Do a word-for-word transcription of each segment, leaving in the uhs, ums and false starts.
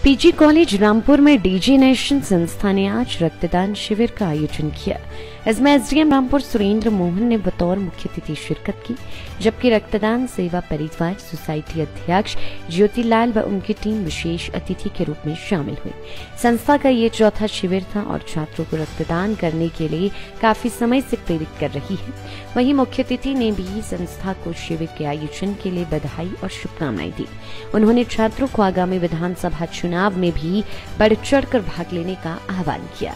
PG college Rampur में DG nation संस्था ने आज रक्तदान शिविर का आयोजन किया। इसमें एसडीएम रामपुर सुरेंद्र मोहन ने बतौर मुख्य अतिथि शिरकत की, जबकि रक्तदान सेवा परिवार सोसाइटी अध्यक्ष ज्योति लाल व उनकी टीम विशेष अतिथि के रूप में शामिल हुई। संस्था का ये चौथा शिविर था और छात्रों को रक्तदान करने के लिए काफी समय से प्रेरित कर रही है। वहीं मुख्य अतिथि ने भी संस्था को शिविर के आयोजन के लिए बधाई और शुभकामनाएं दी। उन्होंने छात्रों को आगामी विधानसभा चुनाव में भी बढ़ चढ़ कर भाग लेने का आह्वान किया।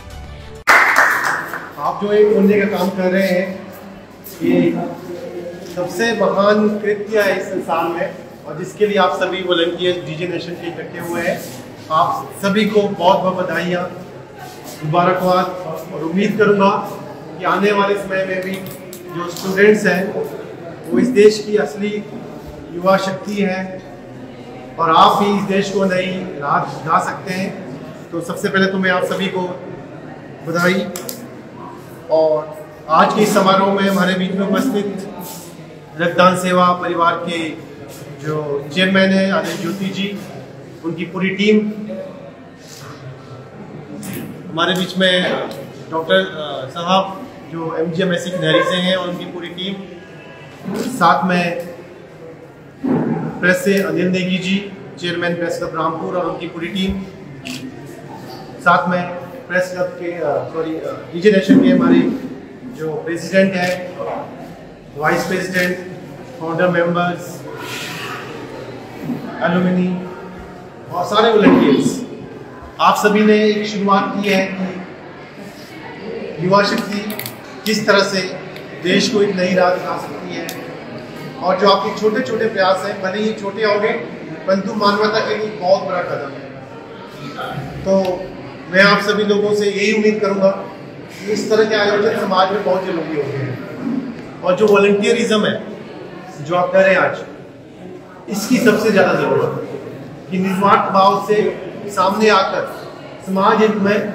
आप जो एक पुण्य का काम कर रहे हैं, ये सबसे महान कृत्य है इस संसार में, और जिसके लिए आप सभी वॉलंटियर्स डीजी नेशन के इकट्ठे हुए हैं। आप सभी को बहुत बहुत बधाइयाँ, मुबारकबाद, और उम्मीद करूँगा कि आने वाले समय में भी जो स्टूडेंट्स हैं वो इस देश की असली युवा शक्ति है और आप भी इस देश को नई राह दिखा सकते हैं। तो सबसे पहले तो मैं आप सभी को बधाई। और आज के इस समारोह में हमारे बीच में उपस्थित रक्तदान सेवा परिवार के जो चेयरमैन है आदरणीय ज्योति जी, उनकी पूरी टीम, हमारे बीच में डॉक्टर साहब जो एमजीएमएससी किनारी से हैं और उनकी पूरी टीम, साथ में प्रेस से Anil Negi ji, chairman press club Rampur और उनकी पूरी टीम, साथ में प्रेस क्लब के सॉरी डीजी नेशन के हमारे जो प्रेसिडेंट है, vice president, founder members, alumni और सारे वॉलंटियर्स। आप सभी ने एक शुरुआत की है कि युवा शक्ति किस तरह से देश को एक नई राह दिखा सकती है, और जो आपके छोटे छोटे प्रयास हैं, भले ही छोटे होंगे परंतु मानवता के लिए बहुत बड़ा कदम है। तो मैं आप सभी लोगों से यही उम्मीद करूंगा कि इस तरह के आयोजन समाज में बहुत जरूरी होते हैं, और जो वॉलंटियरिज्म है जो आप कर रहे हैं आज, इसकी सबसे ज़्यादा ज़रूरत है कि निस्वार्थ भाव से सामने आकर समाज हित में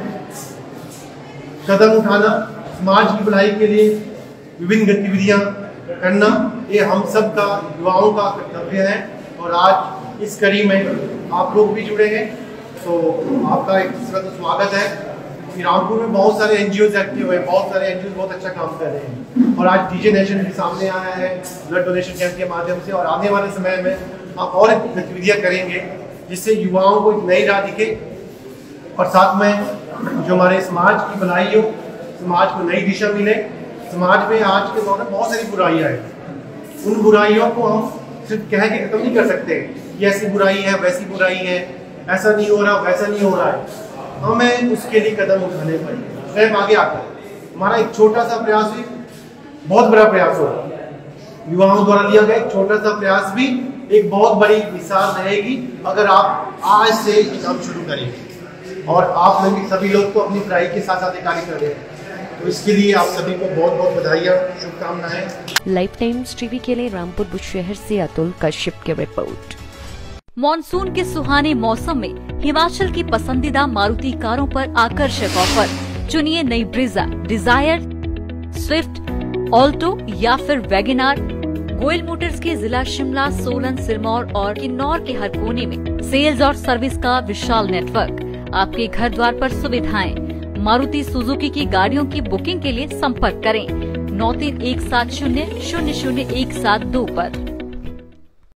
कदम उठाना, समाज की भलाई के लिए विभिन्न गतिविधियां करना, ये हम सब का, युवाओं का कर्तव्य है। और आज इस कड़ी में आप लोग भी जुड़े हैं, तो आपका एक स्वागत है। रामपुर में बहुत सारे एनजीओज एक्टिव हैं, बहुत सारे एनजीओज बहुत अच्छा काम कर रहे हैं, और आज डीजी नेशन भी सामने आया है ब्लड डोनेशन कैंप के माध्यम से, और आने वाले समय में आप और गतिविधियां करेंगे जिससे युवाओं को एक नई राह दिखे, और साथ में जो हमारे समाज की भलाई हो, समाज को नई दिशा मिले। समाज में आज के दौर में बहुत सारी बुराइयां हैं, उन बुराइयों को हम सिर्फ कह के खत्म नहीं कर सकते कि ऐसी बुराई है, वैसी बुराई है, ऐसा नहीं हो रहा, वैसा नहीं हो रहा है। हमें उसके लिए कदम उठाने पड़ेंगे। स्वयं आगे आकर हमारा एक छोटा सा प्रयास भी बहुत बड़ा प्रयास होगा। युवाओं द्वारा लिया गया एक छोटा सा प्रयास भी एक बहुत बड़ी मिसाल रहेगी अगर आप आज से काम शुरू करेंगे। और आप लोग सभी लोग तो अपनी पढ़ाई के साथ साथ कार्य कर रहे हैं, तो इसके लिए आप सभी को बहुत बहुत बधाइयाँ, शुभकामनाएं। लाइफ टाइम्स टीवी के लिए रामपुर बुशहर से अतुल कश्यप की रिपोर्ट। मॉनसून के सुहाने मौसम में हिमाचल की पसंदीदा मारुति कारों पर आकर्षक ऑफर। चुनिए नई ब्रीजा, डिजायर, स्विफ्ट, ऑल्टो या फिर वैगनार। गोयल मोटर्स के जिला शिमला, सोलन, सिरमौर और किन्नौर के हर कोने में सेल्स और सर्विस का विशाल नेटवर्क। आपके घर द्वार पर सुविधाएं। मारुति सुजुकी की गाड़ियों की बुकिंग के लिए संपर्क करें नौ तीन एक सात शून्य शून्य शून्य एक सात दो पर।